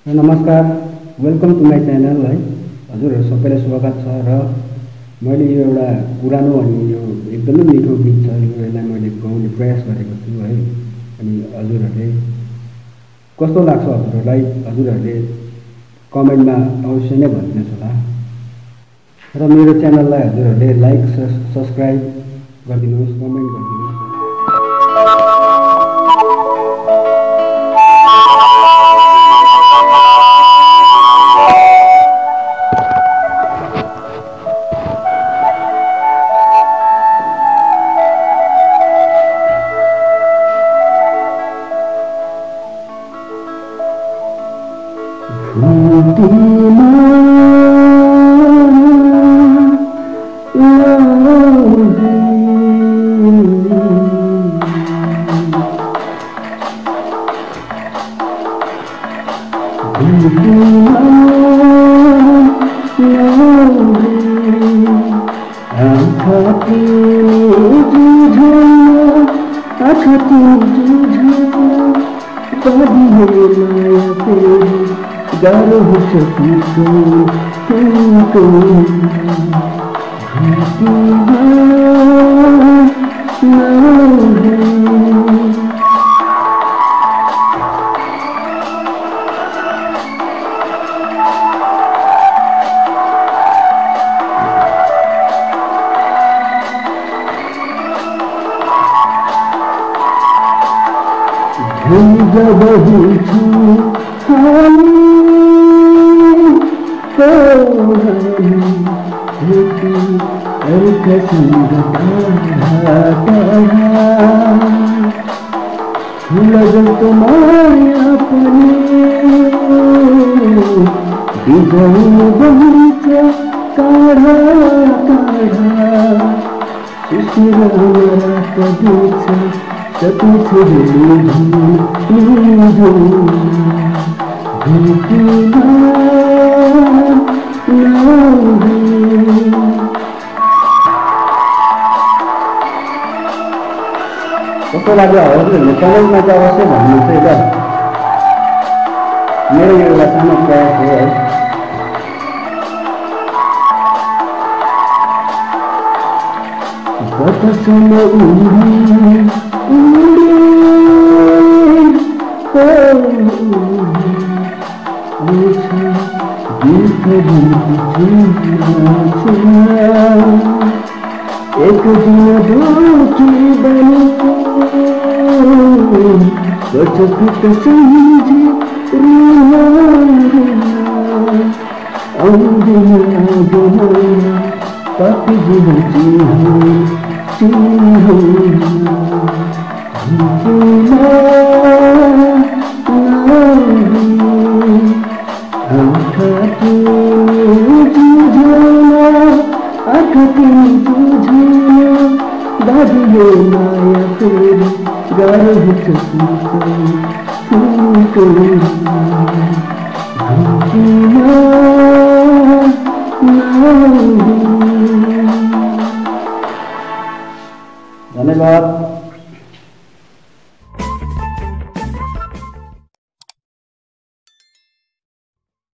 नमस्कार, welcome to my channel है। हजुरहरू सबैलाई स्वागत छ। र मैले यो एउटा पुरानो अनि यो एकदमै मिठो गीत छ, यसलाई मैले गाउने प्रयास गरेको छु है। अनि हजुरहरूले कस्तो लाग्छ, हजुरहरूले कमेन्टमा अवश्य नै भनिदिनुहोस् होला। र मेरो च्यानललाई हजुरहरूले लाइक सब्सक्राइब गरिदिनुहोस्, कमेन्ट गरिदिनुहोस्। कस्तो लाग्यो हजुरहरूले कमेन्टमा चाहिँ अवश्य भन्नुहोस् है त। मेरो यो एउटा सानो प्रयास हो है। एक दिन दुखी बनी बचत समझे पापी धन्यवाद।